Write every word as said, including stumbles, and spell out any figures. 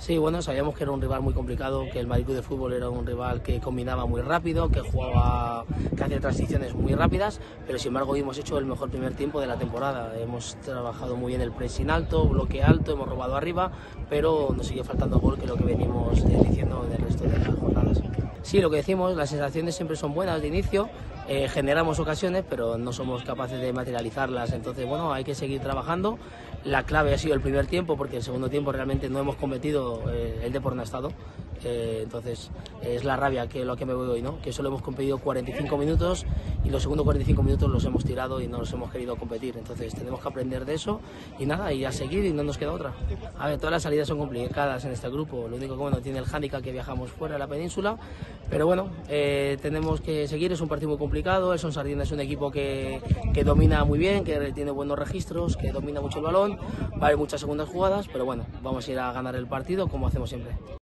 Sí, bueno, sabíamos que era un rival muy complicado, que el Madrid Club de Fútbol era un rival que combinaba muy rápido, que jugaba, que hacía transiciones muy rápidas, pero sin embargo hoy hemos hecho el mejor primer tiempo de la temporada. Hemos trabajado muy bien el pressing alto, bloque alto, hemos robado arriba, pero nos sigue faltando gol, que es lo que venimos diciendo en el resto de las jornadas. Sí, lo que decimos, las sensaciones siempre son buenas de inicio, eh, generamos ocasiones, pero no somos capaces de materializarlas, entonces bueno, hay que seguir trabajando. La clave ha sido el primer tiempo, porque el segundo tiempo realmente no hemos competido, eh, el Depor no ha estado, eh, entonces es la rabia que lo que me voy hoy, ¿no? Que solo hemos competido cuarenta y cinco minutos y los segundos cuarenta y cinco minutos los hemos tirado y no los hemos querido competir, entonces tenemos que aprender de eso y nada, y a seguir y no nos queda otra. A ver, todas las salidas son complicadas en este grupo, lo único que bueno, tiene el hándicap que viajamos fuera de la península, pero bueno, eh, tenemos que seguir, es un partido muy complicado, el Son Sardina es un equipo que, que domina muy bien, que tiene buenos registros, que domina mucho el balón, va a haber muchas segundas jugadas, pero bueno, vamos a ir a ganar el partido como hacemos siempre.